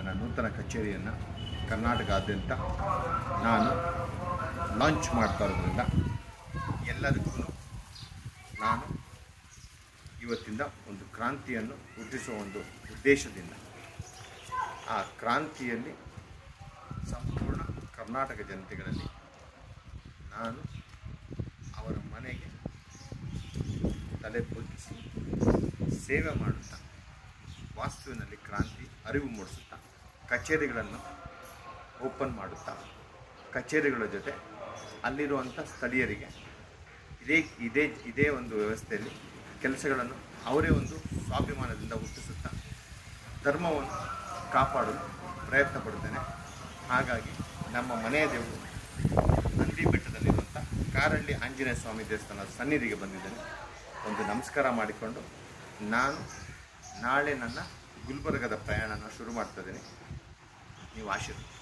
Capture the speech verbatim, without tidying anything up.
ನನ್ನ ನೂತನ ಕಚೇರಿಯನ್ನು ಕರ್ನಾಟಕಾದ್ಯಂತ ನಾನು ಲಾಂಚ್ ಮಾಡ್ತಾ ಇರೋದ್ರಿಂದ ಎಲ್ಲದಕ್ಕೂ ನಾನು ಇವತ್ತಿಂದ ಒಂದು ಕ್ರಾಂತಿಯನ್ನು ಹುಟ್ಟಿಸುವ ಒಂದು ಉದ್ದೇಶದಿಂದ ಆ ಕ್ರಾಂತಿಯಲ್ಲಿ ಸಂಪೂರ್ಣ ಕರ್ನಾಟಕ ಜನತೆಗಳಲ್ಲಿ ನಾನು ಅವರ ಮನೆಗೆ ತಲೆ ಬಗ್ಗಿಸಿ ಸೇವೆ ಮಾಡುತ್ತಾ ವಾಸ್ತುವಿನಲ್ಲಿ ಕ್ರಾಂತಿ ಅರಿವು ಮೂಡಿಸುತ್ತಾ ಕಚೇರಿಗಳನ್ನು ಓಪನ್ ಮಾಡುತ್ತಾ ಕಚೇರಿಗಳ ಜೊತೆ ಅಲ್ಲಿರುವಂಥ ಸ್ಥಳೀಯರಿಗೆ ಇದೇ ಇದೇ ಇದೇ ಒಂದು ವ್ಯವಸ್ಥೆಯಲ್ಲಿ ಕೆಲಸಗಳನ್ನು ಅವರೇ ಒಂದು ಸ್ವಾಭಿಮಾನದಿಂದ ಹುಟ್ಟಿಸುತ್ತಾ ಧರ್ಮವನ್ನು ಕಾಪಾಡಲು ಪ್ರಯತ್ನ ಪಡುತ್ತೇನೆ. ಹಾಗಾಗಿ ನಮ್ಮ ಮನೆಯ ದೇವರು ನಂದಿ ಬೆಟ್ಟದಲ್ಲಿರುವಂಥ ಕಾರಹಳ್ಳಿ ಆಂಜನೇಯ ಸ್ವಾಮಿ ದೇವಸ್ಥಾನದ ಸನ್ನಿಧಿಗೆ ಬಂದಿದ್ದೇನೆ. ಒಂದು ನಮಸ್ಕಾರ ಮಾಡಿಕೊಂಡು ನಾನು ನಾಳೆ ನನ್ನ ಗುಲ್ಬರ್ಗದ ಪ್ರಯಾಣನ ಶುರು ಮಾಡ್ತಾ ಇದ್ದೀನಿ. ನೀವು ಆಶೀರ್ವಾದ